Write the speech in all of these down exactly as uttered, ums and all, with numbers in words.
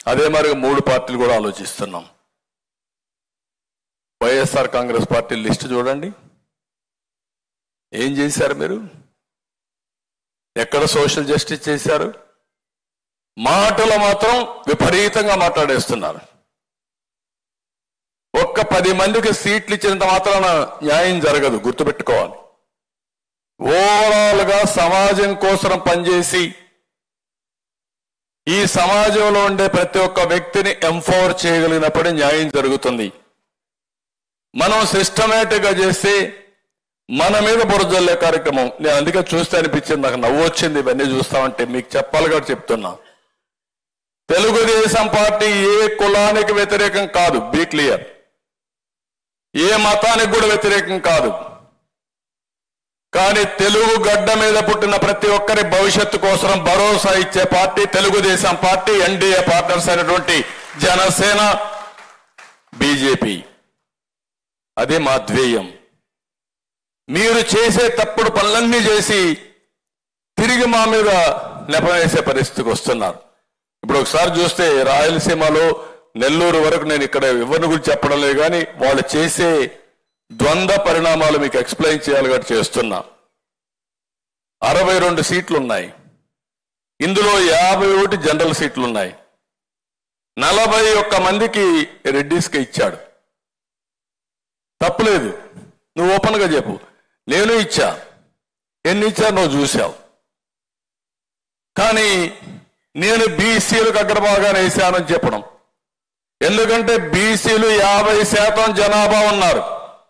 అదే మరి మూడు పార్టీలు కూడా ఆలోచిస్తున్నాం. వైఎస్ఆర్ కాంగ్రెస్ పార్టీ లిస్ట్ చూడండి, ఏం చేశారు మీరు? ఎక్కడ సోషల్ జస్టిస్ చేశారు? మాటలు మాత్రం విపరీతంగా మాట్లాడేస్తున్నారు. ఒక్క పది మందికి సీట్లు ఇచ్చినంత మాత్రాన న్యాయం జరగదు, గుర్తుపెట్టుకోవాలి. ఓవరాల్ గా సమాజం కోసం పనిచేసి ఈ సమాజంలో ఉండే ప్రతి ఒక్క వ్యక్తిని ఎంపవర్ చేయగలిగినప్పుడే న్యాయం జరుగుతుంది. మనం సిస్టమేటిక్ గా చేస్తే మన మీద బురజల్లే కార్యక్రమం. నేను అందుకే చూస్తే అనిపించింది, నాకు నవ్వు వచ్చింది ఇవన్నీ చూస్తామంటే. మీకు చెప్పాలి కాబట్టి చెప్తున్నా. తెలుగుదేశం పార్టీ ఏ కులానికి వ్యతిరేకం కాదు, బీ క్లియర్. ఏ మతానికి కూడా వ్యతిరేకం కాదు. కానీ తెలుగు గడ్డ మీద పుట్టిన ప్రతి ఒక్కరి భవిష్యత్తు కోసం భరోసా ఇచ్చే party Telugu Desam party, NDA partners అయినటువంటి జనసేన, బీజేపీ. అదే మా ధ్యేయం. మీరు చేసే తప్పుడు పనులన్నీ చేసి తిరిగి మా మీద నెపవేసే పరిస్థితికి వస్తున్నారు. ఇప్పుడు ఒకసారి చూస్తే రాయలసీమలో నెల్లూరు వరకు, నేను ఇక్కడ ఎవరిని గురించి చెప్పడం లేదు కానీ వాళ్ళు చేసే ద్వంద్వ పరిణామాలు మీకు ఎక్స్ప్లెయిన్ చేయాలి కాబట్టి చేస్తున్నా. అరవై రెండు సీట్లు ఉన్నాయి, ఇందులో యాభై ఒకటి జనరల్ సీట్లు ఉన్నాయి. నలభై ఒక్క మందికి రెడ్డిస్కి ఇచ్చాడు. తప్పులేదు, నువ్వు ఓపెన్ గా చెప్పు. నేను ఇచ్చా, ఎన్ని ఇచ్చా నువ్వు చూశావు. కానీ నేను బీసీలకు అగ్రభాగాన్ని వేశానని చెప్పడం. ఎందుకంటే బీసీలు యాభై శాతం జనాభా ఉన్నారు.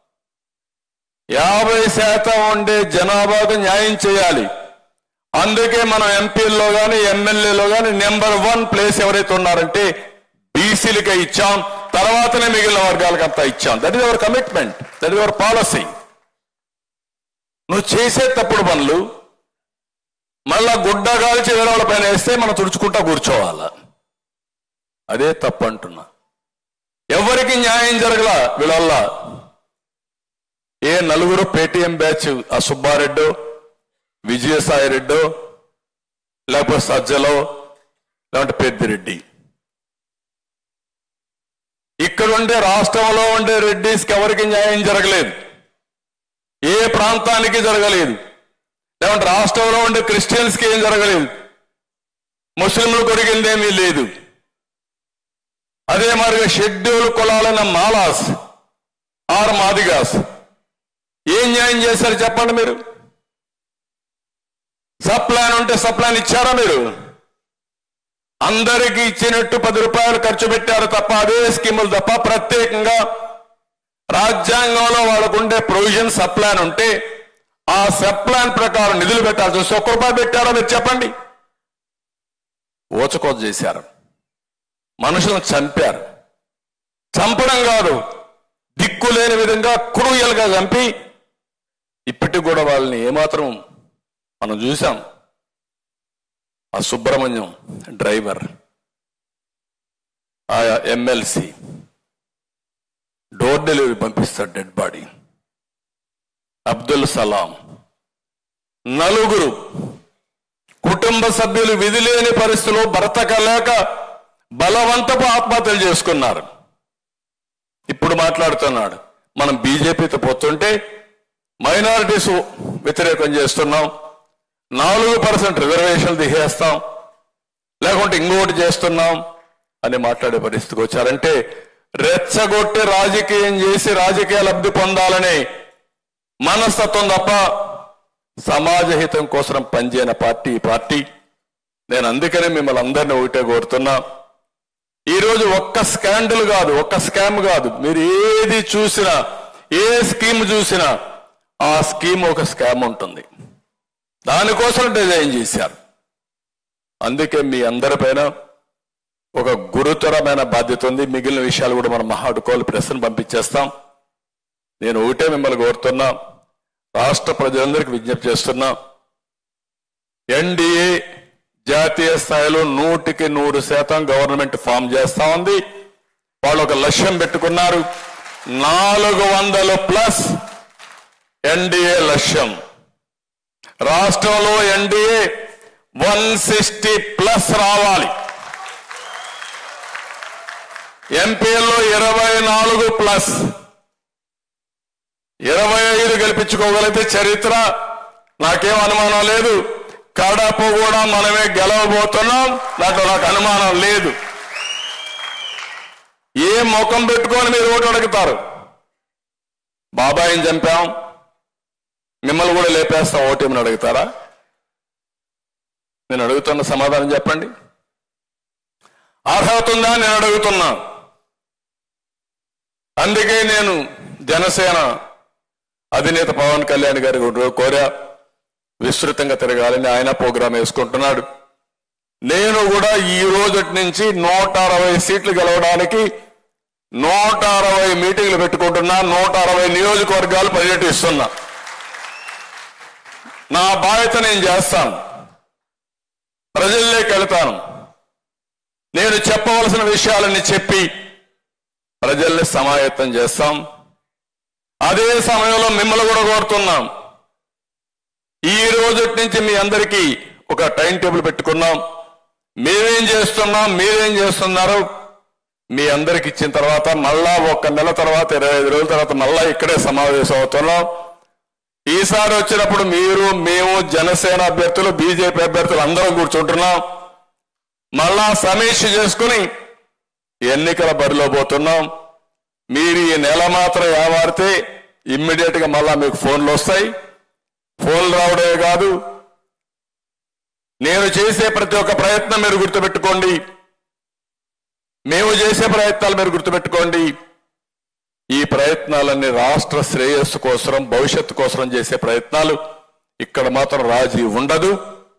యాభై శాతం ఉండే జనాభాకు న్యాయం చేయాలి. అందుకే మనం ఎంపీల్లో కానీ ఎమ్మెల్యేలో కానీ నెంబర్ వన్ ప్లేస్ ఎవరైతే ఉన్నారంటే బీసీలకే ఇచ్చాం. తర్వాతనే మిగిలిన వర్గాలకు అంతా ఇచ్చాం. That is our commitment, that is our policy. నువ్వు చేసే తప్పుడు పనులు మళ్ళా గుడ్డగాల్చి వేరే పైన వేస్తే మనం తుడుచుకుంటా కూర్చోవాలా. అదే తప్పు అంటున్నా. ఎవరికి న్యాయం జరగల వీళ్ళ. ఏ నలుగురు పేటీఎం బ్యాచ్, ఆ సుబ్బారెడ్డో, విజయసాయి రెడ్డో, లేకపోతే సజ్జలో, లేకపోతే పెద్దిరెడ్డి. ఇక్కడ ఉండే రాష్ట్రంలో ఉండే రెడ్డిస్కి ఎవరికి న్యాయం జరగలేదు, ఏ ప్రాంతానికి జరగలేదు. లేకుంటే రాష్ట్రంలో ఉండే క్రిస్టియన్స్కి ఏం జరగలేదు, ముస్లింలు కొరిగిందేమీ లేదు. అదే మరిగా షెడ్యూల్ కులాలైన మాలాస్ ఆర్ మాదిగాస్ ఏం న్యాయం చేశారు చెప్పండి మీరు? సప్లాన్ ఉంటే సప్లాన్ ఇచ్చారా మీరు? అందరికీ ఇచ్చినట్టు పది రూపాయలు ఖర్చు పెట్టారు తప్ప, అదే స్కీములు తప్ప ప్రత్యేకంగా రాజ్యాంగంలో వాళ్ళకు ఉండే ప్రొవిజన్ సప్లాన్ ఉంటే ఆ సప్లాన్ ప్రకారం నిధులు పెట్టాల్సి వస్తే ఒక్క రూపాయి పెట్టారో మీరు చెప్పండి. ఓచకోత చేశారు, మనుషులను చంపారు. చంపడం కాదు, దిక్కులేని విధంగా క్రూయల్గా చంపి ఇప్పటికి కూడా వాళ్ళని ఏమాత్రం మనం చూసాం. ఆ సుబ్రహ్మణ్యం డ్రైవర్, ఆ ఎమ్మెల్సీ డోర్ డెలివరీ పంపిస్తాడు డెడ్ బాడీ. అబ్దుల్ సలాం, నలుగురు కుటుంబ సభ్యులు విధి లేని పరిస్థితుల్లో బ్రతకలేక బలవంతపు ఆత్మహత్యలు చేసుకున్నారు. ఇప్పుడు మాట్లాడుతున్నాడు మనం బీజేపీతో పోతుంటే మైనారిటీస్ వ్యతిరేకం చేస్తున్నాం, నాలుగు పర్సెంట్ రిజర్వేషన్లు తీసేస్తాం, లేకుంటే ఇంకోటి చేస్తున్నాం అని మాట్లాడే పరిస్థితికి వచ్చారంటే రెచ్చగొట్టి రాజకీయం చేసి రాజకీయ లబ్ధి పొందాలనే మనస్తత్వం తప్ప సమాజ హితం కోసం పనిచేయని పార్టీ ఈ పార్టీ. నేను అందుకనే మిమ్మల్ని అందరినీ ఒకటే కోరుతున్నా. ఈరోజు ఒక్క స్కాండల్ కాదు, ఒక్క స్కామ్ కాదు, మీరు ఏది చూసినా, ఏ స్కీమ్ చూసినా ఆ స్కీమ్ ఒక స్కామ్ ఉంటుంది. దానికోసం డిజైన్ చేశారు. అందుకే మీ అందరిపైన ఒక గురుతరమైన బాధ్యత ఉంది. మిగిలిన విషయాలు కూడా మనం మహాడుకోవాలి, ప్రెస్ను పంపించేస్తాం. నేను ఒకటే మిమ్మల్ని కోరుతున్నా, రాష్ట్ర ప్రజలందరికీ విజ్ఞప్తి చేస్తున్నా, ఎన్డీఏ జాతీయ స్థాయిలో నూటికి నూరు శాతం గవర్నమెంట్ ఫామ్ చేస్తా ఉంది. వాళ్ళు ఒక లక్ష్యం పెట్టుకున్నారు, నాలుగు వందలు ప్లస్ ఎన్డీఏ లక్ష్యం. రాష్ట్రంలో ఎన్డీఏ వన్ సిక్స్టీ ప్లస్ రావాలి. ఎంపీల్లో ఇరవై నాలుగు ప్లస్ ఇరవై ఐదు గెలిపించుకోగలిగితే చరిత్ర, నాకేం అనుమానం లేదు. కడప కూడా మనమే గెలవబోతున్నాం, దాంట్లో నాకు అనుమానం లేదు. ఏ ముఖం పెట్టుకొని మీరు ఓటు అడుగుతారు? బాబాయిని చంపాం, మిమ్మల్ని కూడా లేపేస్తాం ఓటేమని అడుగుతారా? నేను అడుగుతున్న సమాధానం చెప్పండి. అర్హత ఉందా నేను అడుగుతున్నా. అందుకే నేను జనసేన అధినేత పవన్ కళ్యాణ్ గారి కోరా విస్తృతంగా తిరగాలని ఆయన ప్రోగ్రాం వేసుకుంటున్నాడు. నేను కూడా ఈ రోజు నుంచి నూట అరవై సీట్లు గెలవడానికి నూట అరవై మీటింగ్లు పెట్టుకుంటున్నా, నూట అరవై నియోజకవర్గాలు పర్యటిస్తున్నా. నా బాధ్యత నేను చేస్తాను, ప్రజల్లోకి వెళ్తాను. నేను చెప్పవలసిన విషయాలన్నీ చెప్పి ప్రజల్ని సమాయత్తం చేస్తాం. అదే సమయంలో మిమ్మల్ని కూడా కోరుతున్నాం, ఈ రోజు నుంచి మీ అందరికీ ఒక టైం టేబుల్ పెట్టుకున్నాం. మేమేం చేస్తున్నాం, మీరేం చేస్తున్నారు, మీ అందరికి ఇచ్చిన తర్వాత మళ్ళా ఒక నెల తర్వాత ఇరవై ఐదు రోజుల తర్వాత మళ్ళా ఇక్కడే సమావేశం అవుతున్నాం. ఈసారి వచ్చినప్పుడు మీరు, మేము, జనసేన అభ్యర్థులు, బీజేపీ అభ్యర్థులు అందరం కూర్చుంటున్నాం. మళ్ళా సమీక్ష చేసుకుని ఎన్నికల బరిలో పోతున్నాం. మీరు ఈ నెల మాత్రం ఏమారితే ఇమ్మీడియట్ గా మళ్ళా మీకు ఫోన్లు వస్తాయి. ఫోన్లు రావడమే కాదు, నేను చేసే ప్రతి ఒక్క ప్రయత్నం మీరు గుర్తుపెట్టుకోండి, మేము చేసే ప్రయత్నాలు మీరు గుర్తుపెట్టుకోండి. ఈ ప్రయత్నాలన్నీ రాష్ట్ర శ్రేయస్సు కోసం, భవిష్యత్తు కోసం చేసే ప్రయత్నాలు. ఇక్కడ మాత్రం రాజీ ఉండదు.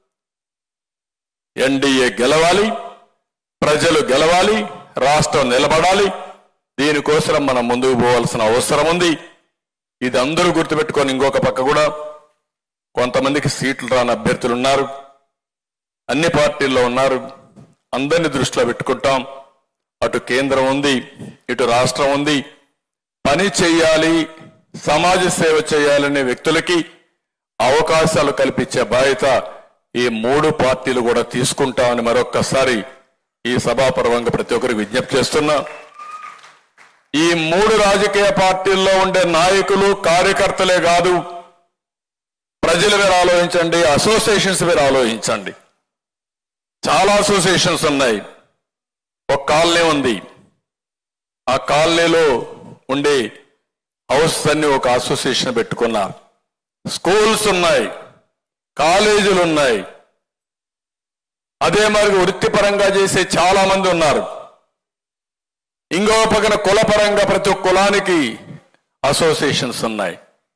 ఎన్డీఏ గెలవాలి, ప్రజలు గెలవాలి, రాష్ట్రం నిలబడాలి. దీనికోసం మనం ముందుకు పోవాల్సిన అవసరం ఉంది. ఇది అందరూ గుర్తుపెట్టుకొని, ఇంకొక పక్క కూడా కొంతమందికి సీట్లు రాని అభ్యర్థులు ఉన్నారు, అన్ని పార్టీల్లో ఉన్నారు. అందరినీ దృష్టిలో పెట్టుకుంటాం. అటు కేంద్రం ఉంది, ఇటు రాష్ట్రం ఉంది. పని చేయాలి, సమాజ సేవ చేయాలనే వ్యక్తులకి అవకాశాలు కల్పించే బాధ్యత ఈ మూడు పార్టీలు కూడా తీసుకుంటామని మరొక్కసారి ఈ సభాపర్వంగా ప్రతి ఒక్కరికి విజ్ఞప్తి చేస్తున్నా. ఈ మూడు రాజకీయ పార్టీల్లో ఉండే నాయకులు, కార్యకర్తలే కాదు, ప్రజలు మీరు ఆలోచించండి, అసోసియేషన్స్ మీరు ఆలోచించండి. చాలా అసోసియేషన్స్ ఉన్నాయి. ఒక కాలనీ ఉంది, ఆ కాలనీలో ఉండే హౌస్ అన్ని ఒక అసోసియేషన్ పెట్టుకున్నారు. స్కూల్స్ ఉన్నాయి, కాలేజీలు ఉన్నాయి. అదే మరి వృత్తిపరంగా చేసే చాలా మంది ఉన్నారు. ఇంకో పక్కన కులపరంగా ప్రతి ఒక్క కులానికి అసోసియేషన్స్ ఉన్నాయి.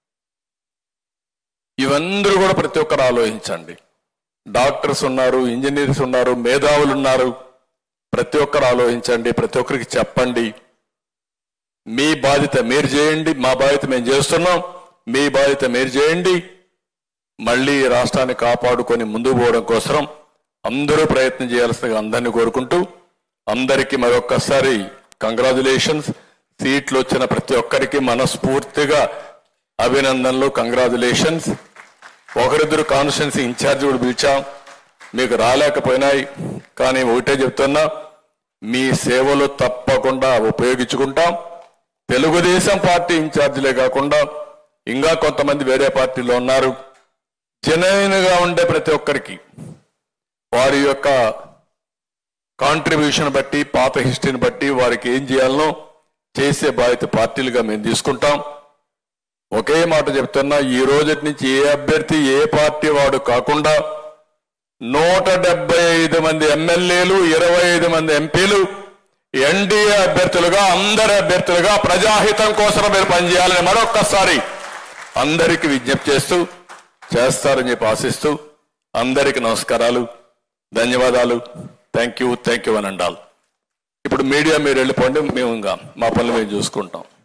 ఇవందరూ కూడా ప్రతి ఒక్కరు ఆలోచించండి. డాక్టర్స్ ఉన్నారు, ఇంజనీర్స్ ఉన్నారు, మేధావులు ఉన్నారు. ప్రతి ఒక్కరు ఆలోచించండి, ప్రతి ఒక్కరికి చెప్పండి. మీ బాధ్యత మీరు చేయండి, మా బాధ్యత మేము చేస్తున్నాం, మీ బాధ్యత మీరు చేయండి. మళ్ళీ రాష్ట్రాన్ని కాపాడుకొని ముందుకు పోవడం కోసం అందరూ ప్రయత్నం చేయాల్సిందిగా అందరినీ కోరుకుంటూ, అందరికీ మరొక్కసారి కంగ్రాచులేషన్స్. సీట్లు వచ్చిన ప్రతి ఒక్కరికి మనస్ఫూర్తిగా అభినందనలు, కంగ్రాచులేషన్స్. ఒకరిద్దరు కాన్స్టిట్యున్సీ ఇన్ఛార్జ్ కూడా పిలిచాం, మీకు రాలేకపోయినాయి. కానీ ఒకటే చెప్తున్నా, మీ సేవలు తప్పకుండా ఉపయోగించుకుంటాం. తెలుగుదేశం పార్టీ ఇన్ఛార్జీలే కాకుండా ఇంకా కొంతమంది వేరే పార్టీలో ఉన్నారు. జెన్యూన్గా ఉండే ప్రతి ఒక్కరికి వారి యొక్క కాంట్రిబ్యూషన్ బట్టి, పాత హిస్టరీని బట్టి వారికి ఏం చేయాలనో చేసే బాధ్యత పార్టీలుగా మేము తీసుకుంటాం. ఒకే మాట చెప్తున్నా, ఈ రోజు నుంచి ఏ అభ్యర్థి ఏ పార్టీ వాడు కాకుండా నూట డెబ్బై ఐదు మంది ఎమ్మెల్యేలు, ఇరవై ఐదు మంది ఎంపీలు ఎన్డీఏ అభ్యర్థులుగా, అందరి అభ్యర్థులుగా ప్రజాహితం కోసం మీరు పనిచేయాలని మరొక్కసారి అందరికీ విజ్ఞప్తి చేస్తూ, చేస్తారని చెప్పి ఆశిస్తూ అందరికీ నమస్కారాలు, ధన్యవాదాలు. థ్యాంక్ యూ థ్యాంక్ యూ అని అండాలి. ఇప్పుడు మీడియా మీరు వెళ్ళిపోండి, మేము ఇంకా మా పనులు మేము చూసుకుంటాం.